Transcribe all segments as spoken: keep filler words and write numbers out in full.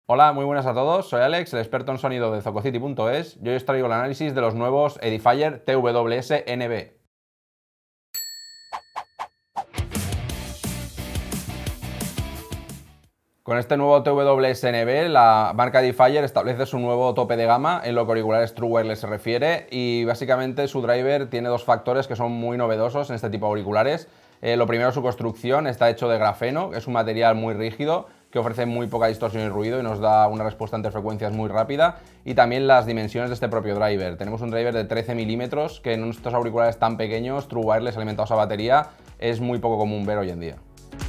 Hola, muy buenas a todos, soy Alex, el experto en sonido de Zococity punto es y hoy os traigo el análisis de los nuevos Edifier T W S N B. Con este nuevo T W S N B, la marca Edifier establece su nuevo tope de gama en lo que auriculares True Wireless se refiere y básicamente su driver tiene dos factores que son muy novedosos en este tipo de auriculares. Eh, lo primero, su construcción está hecho de grafeno, que es un material muy rígido que ofrece muy poca distorsión y ruido y nos da una respuesta entre frecuencias muy rápida, y también las dimensiones de este propio driver. Tenemos un driver de trece milímetros que en estos auriculares tan pequeños, True Wireless alimentados a batería, es muy poco común ver hoy en día.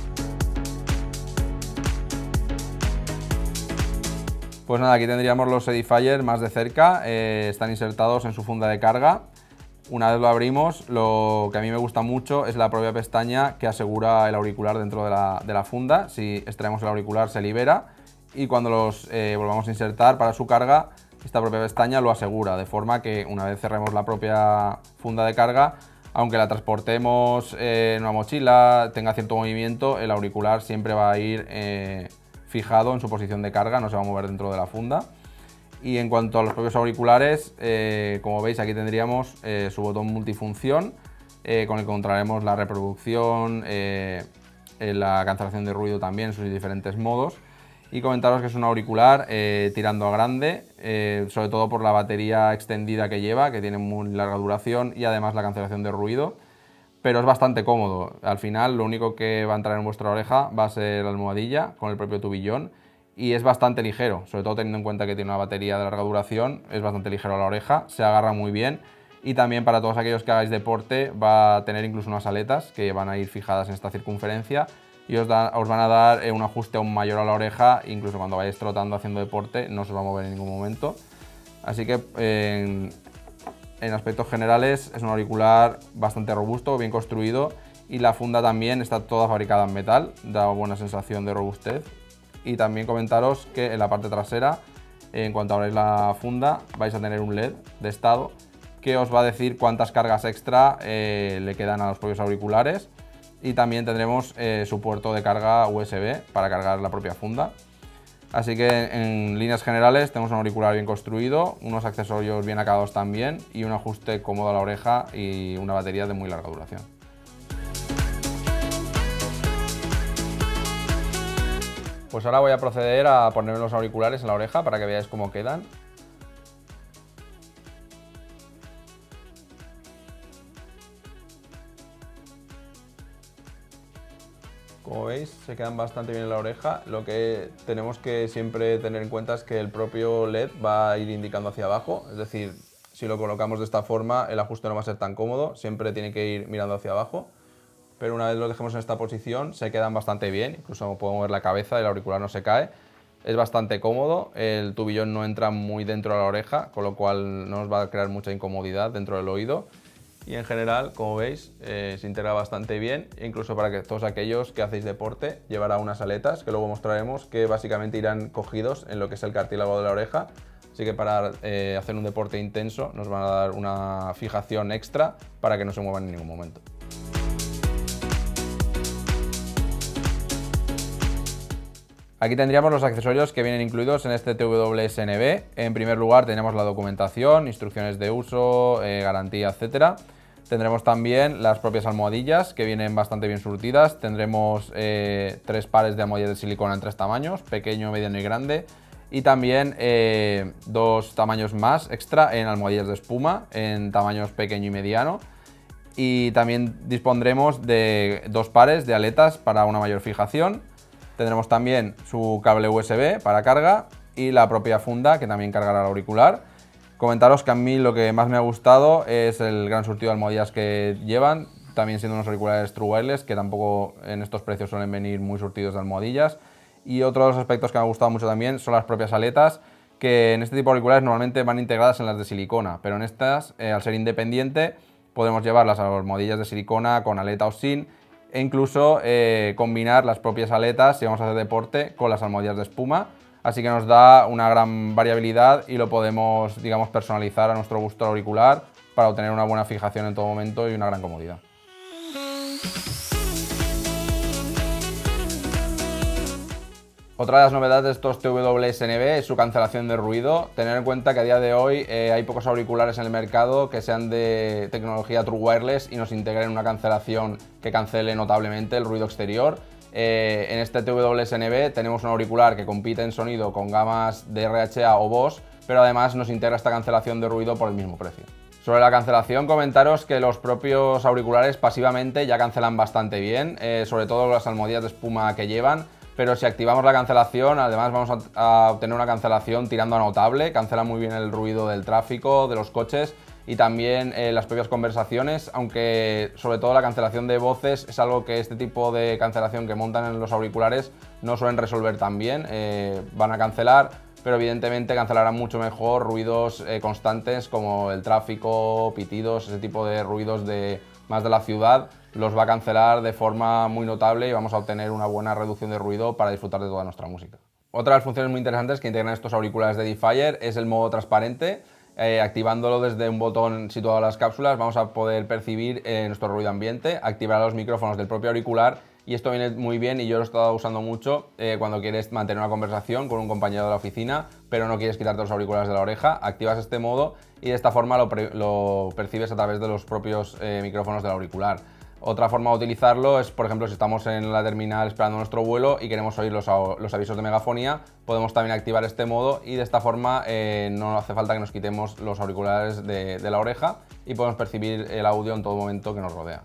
Pues nada, aquí tendríamos los Edifier más de cerca, eh, están insertados en su funda de carga. Una vez lo abrimos, lo que a mí me gusta mucho es la propia pestaña que asegura el auricular dentro de la, de la funda. Si extraemos el auricular se libera y cuando los eh, volvamos a insertar para su carga, esta propia pestaña lo asegura, de forma que una vez cerremos la propia funda de carga, aunque la transportemos eh, en una mochila, tenga cierto movimiento, el auricular siempre va a ir eh, fijado en su posición de carga, no se va a mover dentro de la funda. Y en cuanto a los propios auriculares, eh, como veis aquí tendríamos eh, su botón multifunción eh, con el que controlaremos la reproducción, eh, la cancelación de ruido también en sus diferentes modos. Y comentaros que es un auricular eh, tirando a grande, eh, sobre todo por la batería extendida que lleva, que tiene muy larga duración, y además la cancelación de ruido. Pero es bastante cómodo. Al final lo único que va a entrar en vuestra oreja va a ser la almohadilla con el propio tubillón. Y es bastante ligero, sobre todo teniendo en cuenta que tiene una batería de larga duración, es bastante ligero a la oreja, se agarra muy bien, y también para todos aquellos que hagáis deporte va a tener incluso unas aletas que van a ir fijadas en esta circunferencia y os, da, os van a dar un ajuste aún mayor a la oreja, incluso cuando vayáis trotando haciendo deporte no se os va a mover en ningún momento. Así que en, en aspectos generales es un auricular bastante robusto, bien construido, y la funda también está toda fabricada en metal, da buena sensación de robustez. Y también comentaros que en la parte trasera, en cuanto abráis la funda, vais a tener un L E D de estado que os va a decir cuántas cargas extra eh, le quedan a los propios auriculares, y también tendremos eh, su puerto de carga U S B para cargar la propia funda. Así que en líneas generales tenemos un auricular bien construido, unos accesorios bien acabados también y un ajuste cómodo a la oreja y una batería de muy larga duración. Pues ahora voy a proceder a ponerme los auriculares en la oreja para que veáis cómo quedan. Como veis, se quedan bastante bien en la oreja. Lo que tenemos que siempre tener en cuenta es que el propio L E D va a ir indicando hacia abajo, es decir, si lo colocamos de esta forma el ajuste no va a ser tan cómodo, siempre tiene que ir mirando hacia abajo. Pero una vez lo dejemos en esta posición se quedan bastante bien, incluso puedo mover la cabeza y el auricular no se cae. Es bastante cómodo, el tubillón no entra muy dentro de la oreja, con lo cual no nos va a crear mucha incomodidad dentro del oído. Y en general, como veis, eh, se integra bastante bien, incluso para que todos aquellos que hacéis deporte, llevará unas aletas que luego mostraremos que básicamente irán cogidos en lo que es el cartílago de la oreja. Así que para eh, hacer un deporte intenso nos van a dar una fijación extra para que no se muevan en ningún momento. Aquí tendríamos los accesorios que vienen incluidos en este T W S N B. En primer lugar tenemos la documentación, instrucciones de uso, eh, garantía, etcétera. Tendremos también las propias almohadillas que vienen bastante bien surtidas. Tendremos eh, tres pares de almohadillas de silicona en tres tamaños, pequeño, mediano y grande. Y también eh, dos tamaños más extra en almohadillas de espuma, en tamaños pequeño y mediano. Y también dispondremos de dos pares de aletas para una mayor fijación. Tendremos también su cable U S B para carga y la propia funda que también cargará el auricular. Comentaros que a mí lo que más me ha gustado es el gran surtido de almohadillas que llevan, también siendo unos auriculares True Wireless que tampoco en estos precios suelen venir muy surtidos de almohadillas. Y otro de los aspectos que me ha gustado mucho también son las propias aletas, que en este tipo de auriculares normalmente van integradas en las de silicona, pero en estas, eh, al ser independiente, podemos llevar las almohadillas de silicona con aleta o sin, e incluso eh, combinar las propias aletas si vamos a hacer deporte con las almohadillas de espuma, así que nos da una gran variabilidad y lo podemos, digamos, personalizar a nuestro gusto auricular para obtener una buena fijación en todo momento y una gran comodidad. Otra de las novedades de estos T W S N B es su cancelación de ruido. Tener en cuenta que a día de hoy eh, hay pocos auriculares en el mercado que sean de tecnología True Wireless y nos integren una cancelación que cancele notablemente el ruido exterior. Eh, en este T W S N B tenemos un auricular que compite en sonido con gamas de R H A o Bose, pero además nos integra esta cancelación de ruido por el mismo precio. Sobre la cancelación, comentaros que los propios auriculares pasivamente ya cancelan bastante bien, eh, sobre todo las almohadillas de espuma que llevan. Pero si activamos la cancelación, además vamos a, a obtener una cancelación tirando a notable, cancela muy bien el ruido del tráfico, de los coches y también eh, las propias conversaciones, aunque sobre todo la cancelación de voces es algo que este tipo de cancelación que montan en los auriculares no suelen resolver tan bien, eh, van a cancelar, pero evidentemente cancelarán mucho mejor ruidos eh, constantes como el tráfico, pitidos, ese tipo de ruidos de, más de la ciudad, los va a cancelar de forma muy notable y vamos a obtener una buena reducción de ruido para disfrutar de toda nuestra música. Otra de las funciones muy interesantes que integran estos auriculares de Edifier es el modo transparente. Eh, activándolo desde un botón situado en las cápsulas vamos a poder percibir eh, nuestro ruido ambiente, activar los micrófonos del propio auricular y esto viene muy bien y yo lo he estado usando mucho eh, cuando quieres mantener una conversación con un compañero de la oficina pero no quieres quitarte los auriculares de la oreja, activas este modo y de esta forma lo, lo percibes a través de los propios eh, micrófonos del auricular. Otra forma de utilizarlo es, por ejemplo, si estamos en la terminal esperando nuestro vuelo y queremos oír los, los avisos de megafonía, podemos también activar este modo y de esta forma eh, no hace falta que nos quitemos los auriculares de, de la oreja y podemos percibir el audio en todo momento que nos rodea.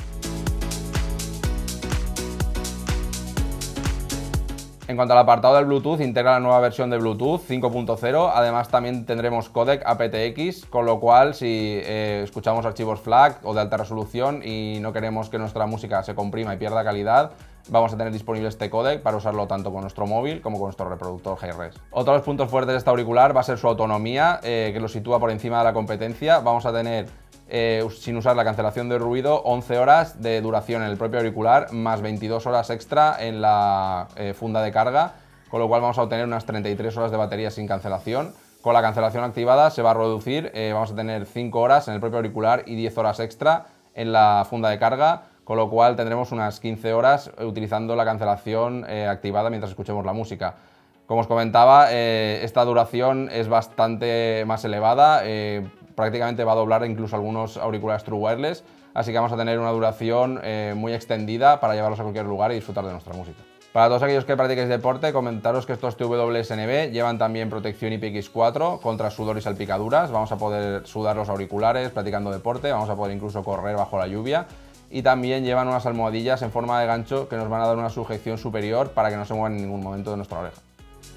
En cuanto al apartado del Bluetooth, integra la nueva versión de Bluetooth cinco punto cero, además también tendremos códec A P T X, con lo cual si eh, escuchamos archivos FLAC o de alta resolución y no queremos que nuestra música se comprima y pierda calidad, vamos a tener disponible este códec para usarlo tanto con nuestro móvil como con nuestro reproductor Hi-Res. Otro de los puntos fuertes de este auricular va a ser su autonomía, eh, que lo sitúa por encima de la competencia. Vamos a tener Eh, sin usar la cancelación de ruido, once horas de duración en el propio auricular, más veintidós horas extra en la eh, funda de carga, con lo cual vamos a obtener unas treinta y tres horas de batería sin cancelación. Con la cancelación activada se va a reducir, eh, vamos a tener cinco horas en el propio auricular y diez horas extra en la funda de carga, con lo cual tendremos unas quince horas utilizando la cancelación eh, activada mientras escuchemos la música. Como os comentaba, eh, esta duración es bastante más elevada, eh, prácticamente va a doblar incluso algunos auriculares True Wireless, así que vamos a tener una duración eh, muy extendida para llevarlos a cualquier lugar y disfrutar de nuestra música. Para todos aquellos que practiquéis deporte, comentaros que estos T W S N B llevan también protección I P X cuatro contra sudor y salpicaduras. Vamos a poder sudar los auriculares practicando deporte, vamos a poder incluso correr bajo la lluvia. Y también llevan unas almohadillas en forma de gancho que nos van a dar una sujeción superior para que no se muevan en ningún momento de nuestra oreja.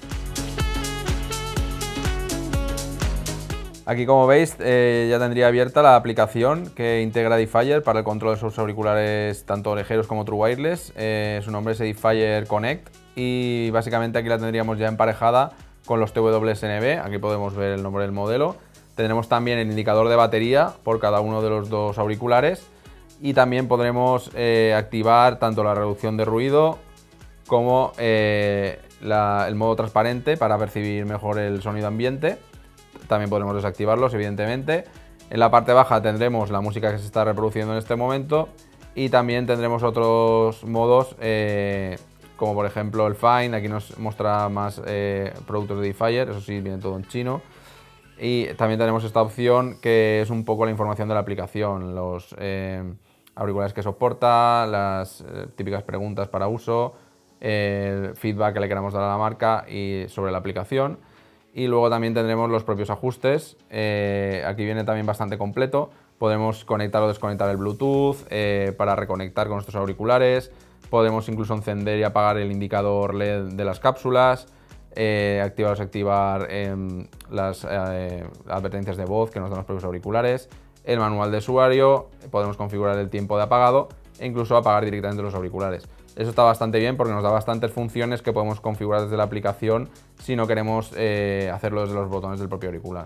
Aquí, como veis, eh, ya tendría abierta la aplicación que integra Edifier para el control de sus auriculares tanto orejeros como True Wireless. Eh, su nombre es Edifier Connect y básicamente aquí la tendríamos ya emparejada con los T W S N B. Aquí podemos ver el nombre del modelo. Tendremos también el indicador de batería por cada uno de los dos auriculares y también podremos eh, activar tanto la reducción de ruido como eh, la, el modo transparente para percibir mejor el sonido ambiente. También podremos desactivarlos, evidentemente. En la parte baja tendremos la música que se está reproduciendo en este momento y también tendremos otros modos eh, como por ejemplo el Find. Aquí nos muestra más eh, productos de Edifier, eso sí, viene todo en chino. Y también tenemos esta opción que es un poco la información de la aplicación, los eh, auriculares que soporta, las eh, típicas preguntas para uso, el feedback que le queramos dar a la marca y sobre la aplicación. Y luego también tendremos los propios ajustes, eh, aquí viene también bastante completo, podemos conectar o desconectar el Bluetooth eh, para reconectar con nuestros auriculares, podemos incluso encender y apagar el indicador L E D de las cápsulas, eh, activar o desactivar eh, las eh, advertencias de voz que nos dan los propios auriculares, el manual de usuario, podemos configurar el tiempo de apagado e incluso apagar directamente los auriculares. Eso está bastante bien porque nos da bastantes funciones que podemos configurar desde la aplicación si no queremos eh, hacerlo desde los botones del propio auricular.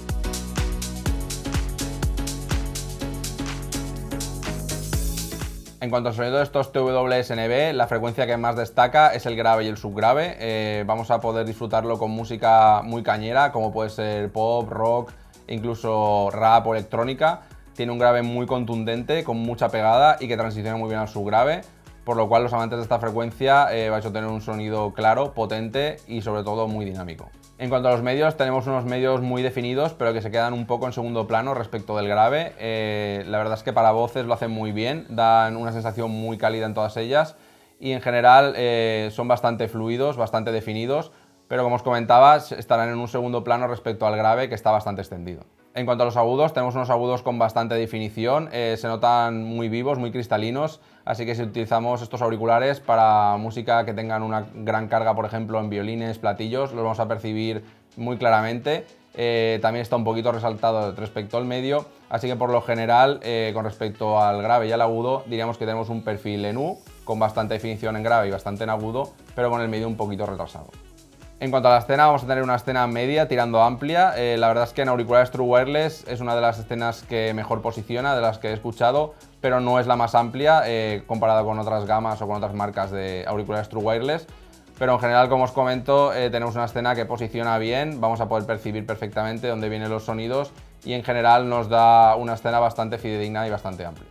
En cuanto al sonido de estos T W S N B, la frecuencia que más destaca es el grave y el subgrave. Eh, vamos a poder disfrutarlo con música muy cañera, como puede ser pop, rock, incluso rap o electrónica. Tiene un grave muy contundente, con mucha pegada y que transiciona muy bien al subgrave. por lo cual los amantes de esta frecuencia eh, vais a tener un sonido claro, potente y sobre todo muy dinámico. En cuanto a los medios, tenemos unos medios muy definidos, pero que se quedan un poco en segundo plano respecto del grave. Eh, la verdad es que para voces lo hacen muy bien, dan una sensación muy cálida en todas ellas y en general eh, son bastante fluidos, bastante definidos, pero como os comentaba, estarán en un segundo plano respecto al grave, que está bastante extendido. En cuanto a los agudos, tenemos unos agudos con bastante definición, eh, se notan muy vivos, muy cristalinos, así que si utilizamos estos auriculares para música que tengan una gran carga, por ejemplo en violines, platillos, los vamos a percibir muy claramente. Eh, también está un poquito resaltado respecto al medio, así que por lo general, eh, con respecto al grave y al agudo, diríamos que tenemos un perfil en U, con bastante definición en grave y bastante en agudo, pero con el medio un poquito retrasado. En cuanto a la escena, vamos a tener una escena media tirando amplia. Eh, la verdad es que en auriculares True Wireless es una de las escenas que mejor posiciona, de las que he escuchado, pero no es la más amplia eh, comparada con otras gamas o con otras marcas de auriculares True Wireless. Pero en general, como os comento, eh, tenemos una escena que posiciona bien, vamos a poder percibir perfectamente dónde vienen los sonidos y en general nos da una escena bastante fidedigna y bastante amplia.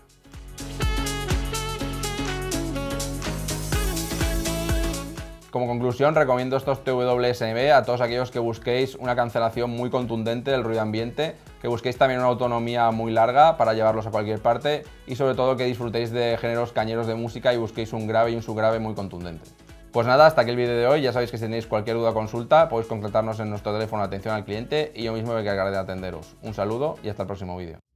Como conclusión, recomiendo estos T W S M a todos aquellos que busquéis una cancelación muy contundente del ruido ambiente, que busquéis también una autonomía muy larga para llevarlos a cualquier parte y sobre todo que disfrutéis de géneros cañeros de música y busquéis un grave y un subgrave muy contundente. Pues nada, hasta aquí el vídeo de hoy. Ya sabéis que si tenéis cualquier duda o consulta podéis contactarnos en nuestro teléfono de atención al cliente y yo mismo me encargaré de atenderos. Un saludo y hasta el próximo vídeo.